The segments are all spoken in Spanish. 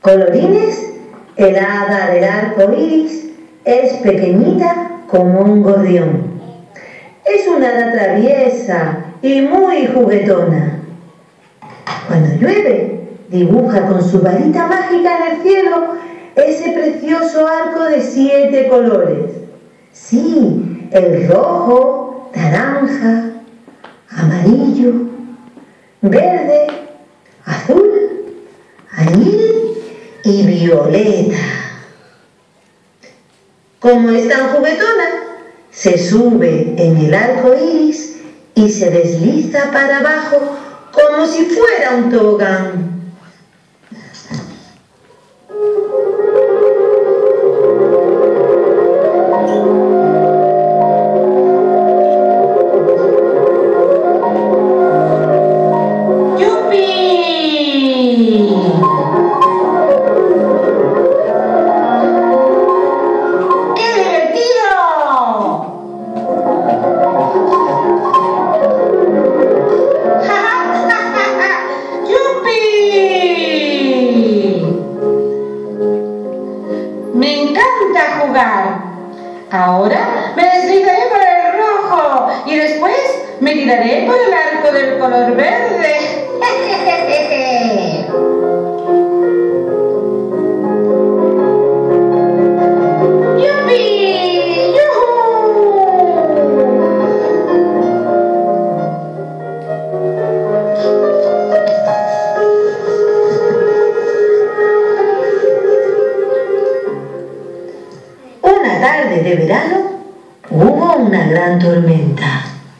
Colorines, el hada del arco iris, es pequeñita como un gorrión. Es una hada traviesa y muy juguetona. Cuando llueve, dibuja con su varita mágica en el cielo ese precioso arco de 7 colores. Sí, el rojo, naranja, amarillo, verde, azul, anil y violeta. Como es tan juguetona, se sube en el arco iris y se desliza para abajo como si fuera un tobogán. Ahora me deslizaré por el rojo y después me tiraré por el arco del color verde. ¡Yupi! ¡Yujú! Una tarde de verano hubo una gran tormenta.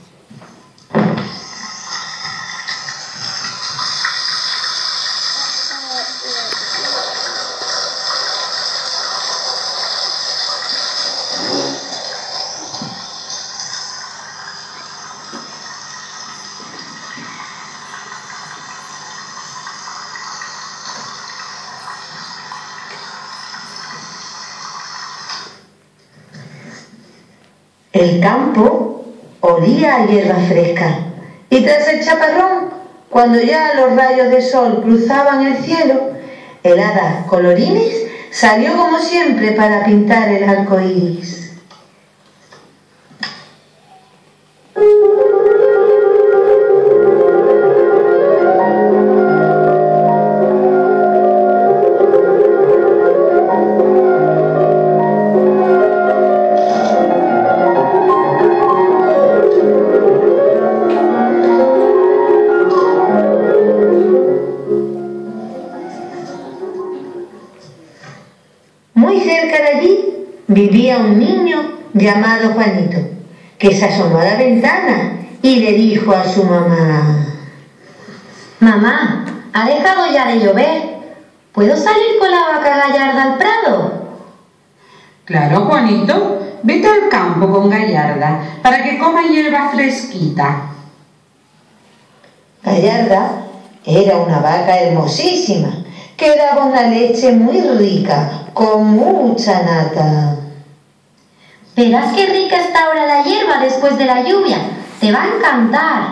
El campo olía a hierba fresca y tras el chaparrón, cuando ya los rayos de sol cruzaban el cielo, el hada Colorines salió como siempre para pintar el arco iris. Muy cerca de allí vivía un niño llamado Juanito, que se asomó a la ventana y le dijo a su mamá: «Mamá, ha dejado ya de llover. ¿Puedo salir con la vaca Gallarda al prado?» Claro, Juanito, vete al campo con Gallarda para que coma hierba fresquita. Gallarda era una vaca hermosísima que daba una leche muy rica, con mucha nata. «Verás qué rica está ahora la hierba después de la lluvia. Te va a encantar».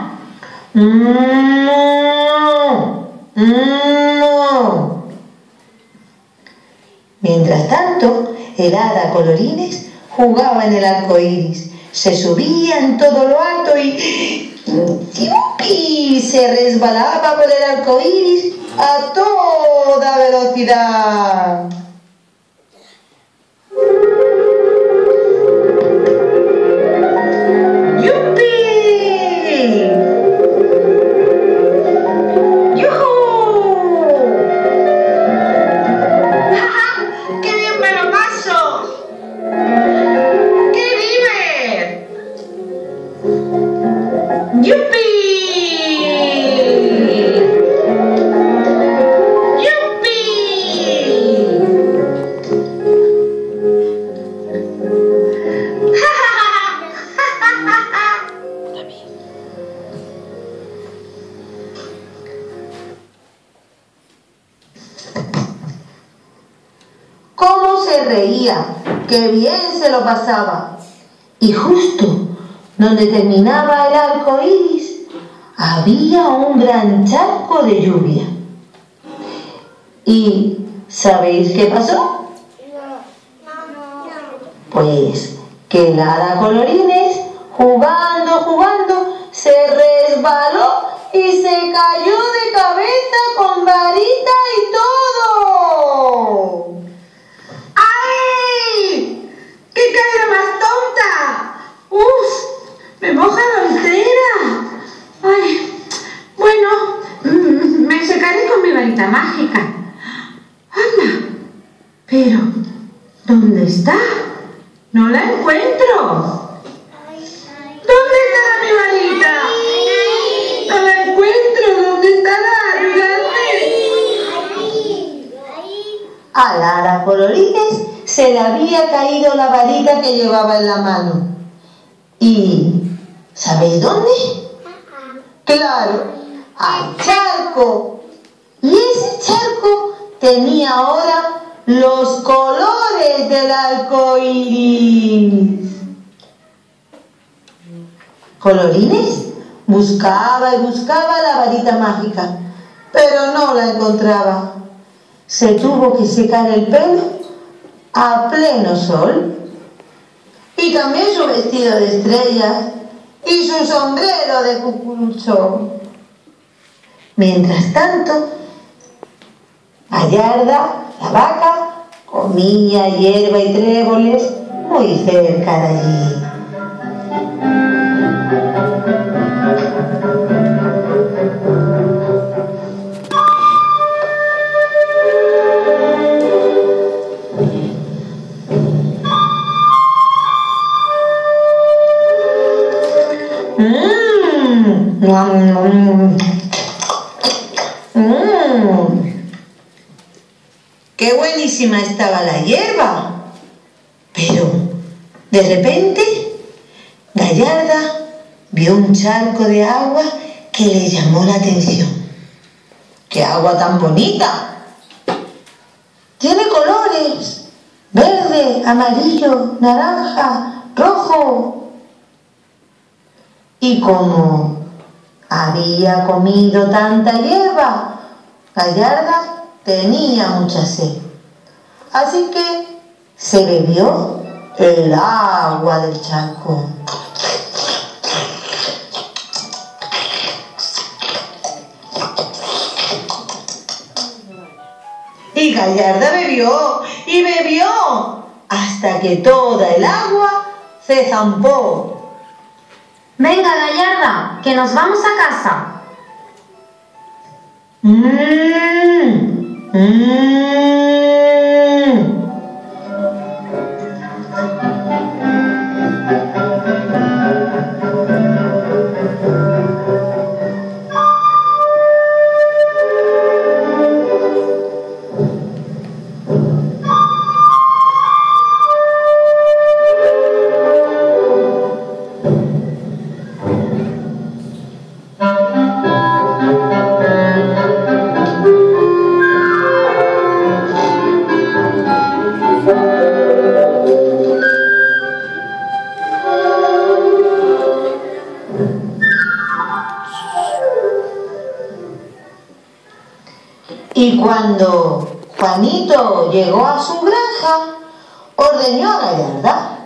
Mientras tanto, el hada Colorines jugaba en el arco iris. Se subía en todo lo alto y ¡yupi!, se resbalaba por el arco iris a toda velocidad. ¡Cómo se reía! ¡Qué bien se lo pasaba! Y justo donde terminaba el arco iris había un gran charco de lluvia. Y ¿Sabéis qué pasó? Pues que el hada Colorines, jugando, se resbaló y se cayó de cabeza con varita y todo. ¡Ay! ¡Qué caída más tonta! ¡Uf! ¡Me moja la entera! ¡Ay! Bueno, me secaré con mi varita mágica. ¡Anda! Pero, ¿dónde está? ¡No la encuentro! ¿Dónde está mi varita? ¡No la encuentro! ¿Dónde estará? ¡Ayúdame! Al hada Colorines se le había caído la varita que llevaba en la mano. ¿Y sabéis dónde? Claro, al charco. Y ese charco tenía ahora los colores del arco iris. Colorines buscaba y buscaba la varita mágica, pero no la encontraba. Se tuvo que secar el pelo a pleno sol. Y también su vestido de estrellas y su sombrero de cucurucho. Mientras tanto, Gallarda, la vaca, comía hierba y tréboles muy cerca de allí. ¡Qué buenísima estaba la hierba! Pero, de repente, Gallarda vio un charco de agua que le llamó la atención. ¡Qué agua tan bonita! Tiene colores: verde, amarillo, naranja, rojo. Y como había comido tanta hierba, Gallarda tenía mucha sed. Así que se bebió el agua del charco. Y Gallarda bebió y bebió hasta que toda el agua se zampó. Venga, Gallarda, que nos vamos a casa. Y cuando Juanito llegó a su granja, ordeñó a Gallarda.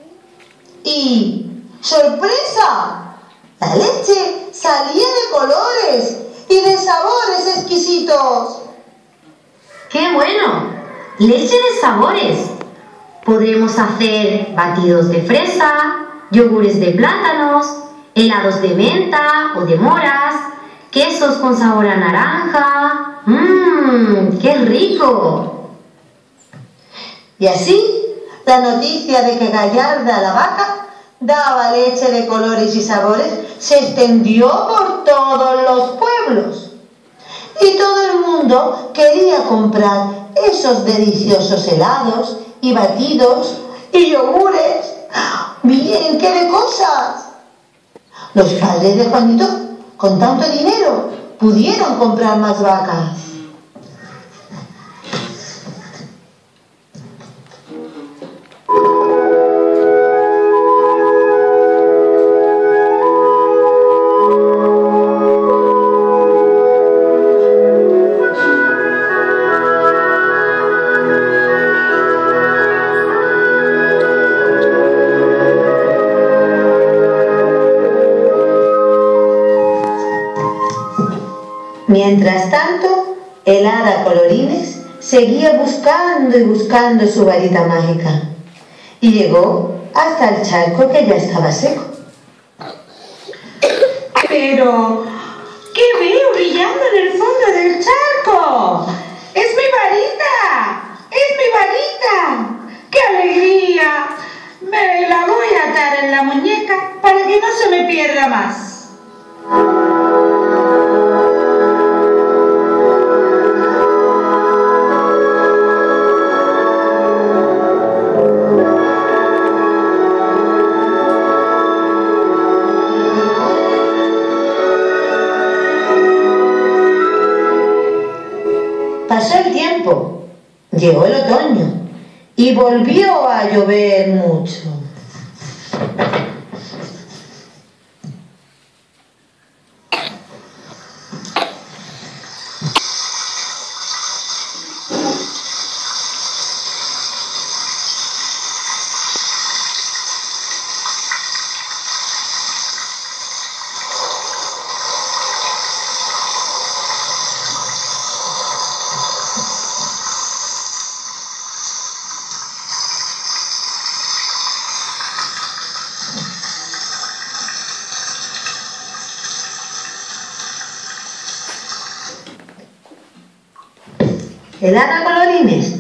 Y ¡sorpresa! La leche salía de colores y de sabores exquisitos. ¡Qué bueno! ¡Leche de sabores! Podremos hacer batidos de fresa, yogures de plátanos, helados de menta o de moras, quesos con sabor a naranja. ¡Qué rico! Y así, la noticia de que Gallarda, la vaca, daba leche de colores y sabores se extendió por todos los pueblos. Y todo el mundo quería comprar esos deliciosos helados y batidos y yogures. ¡Bien, qué de cosas! Los padres de Juanito, con tanto dinero, pudieron comprar más vacas. Mientras tanto, el hada Colorines seguía buscando y buscando su varita mágica y llegó hasta el charco que ya estaba seco. Pero, ¿qué veo brillando en el fondo del charco? ¡Es mi varita! ¡Es mi varita! ¡Qué alegría! Me la voy a atar en la muñeca para que no se me pierda más. Pasó el tiempo, llegó el otoño y volvió a llover mucho. El hada Colorines